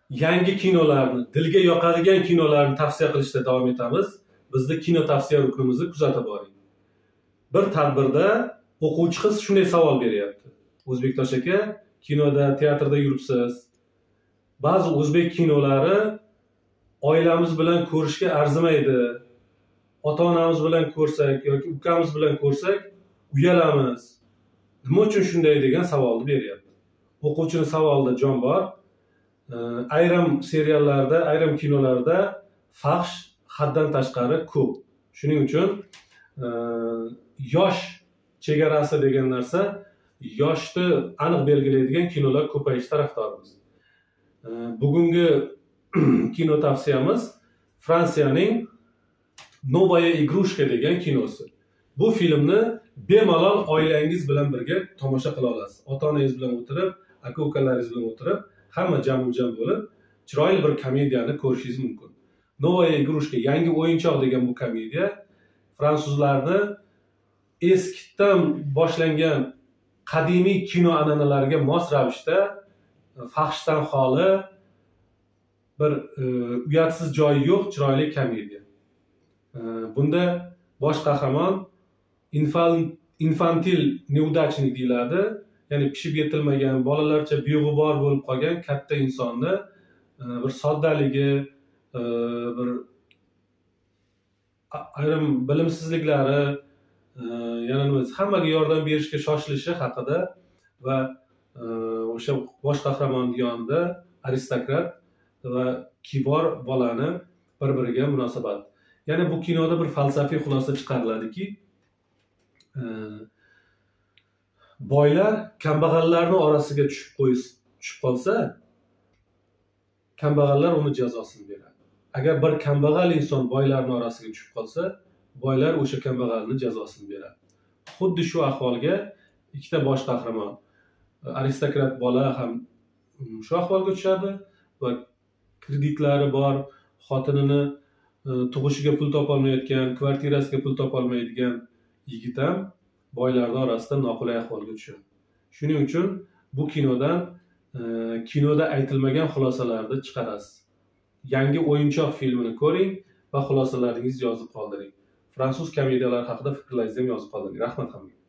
yangi kinolarni, dilga yoqadigan kinolarni tavsiya qilishda davom etamiz. Bizda kino tavsiya ruknimizni kuzatib boring. Bir tadbirda o'quvchi qiz shunday savol beryapti. O'zbektosh aka, kinoda, teatrda yuribsiz. Ba'zi o'zbek kinolari oilamiz bilan ko'rishga arzimaydi. Ota-onamiz bilan ko'rsak yoki ukamiz bilan ko'rsak uyalamiz. Nima uchun shunday degan savolni beryapti. O'quvchining savolida jon bor. Ayrim seriallarda, ayrim kinolarda fahsh haddan tashqari ko'p. Shuning uchun yosh chegarasi degan narsa, yoshni aniq belgilaydigan kinolar ko'payish tarafdorimiz. Bugungi kino tavsiyamiz Fransiyaning Novaya Igrushka degan kinosi. Bu filmni bemalol oilangiz bilan birga tomosha qila olasiz. Ota-onangiz bilan o'tirib, aka-ukalaringiz bilan o'tirib, hamma jam bo'lib, chiroyli bir komediyani ko'rishingiz mumkin. Novaya Igrushka, yangi o'yinchoq degan bu komediya fransuzlarni eskidan boshlangan qadimiy kino an'analariga mos ravishda fahshdan xoli, bir uyatsiz joyi yo'q, chiroyli komediya. Bunda bosh qahramon infantil neudachnik deyiladi, ya'ni pishib yetilmagan, bolalarcha beg'ubor bo'lib qolgan katta insonni bir soddaligi, bir ayrim bilimsizliklari, yana nima, hammaga yordam berishga shoshilishi haqida va o'sha bosh qahramon yonida aristokrat va kibor bolani bir-biriga munosabat. Ya'ni bu kinoda bir falsafiy xulosa chiqariladiki, boylar kambag'allarning orasiga tushib qolsa, kambag'allar uni jazosini beradi. Agar bir kambag'al inson boylarning orasiga tushib qolsa, boylar o'sha kambag'alning jazosini beradi. Xuddi shu ahvolga ikkita bosh qahramon, aristokrat bola ham shu ahvolga tushadi va kreditlari bor, xotinini tug'ishiga pul topolmayotgan, kvartirasiga pul topolmaydigan yigit ham boylarning orasida noqulay ahvolga tushadi. Shuning uchun bu kinoda aytilmagan xulosalarni chiqarasiz. Yangi o'yinchoq filmini ko'ring va xulosalaringizni yozib qoldiring. Fransuz komediyalari haqida fikrlaringizni ham yozib qoldiring. Rahmat hammaga.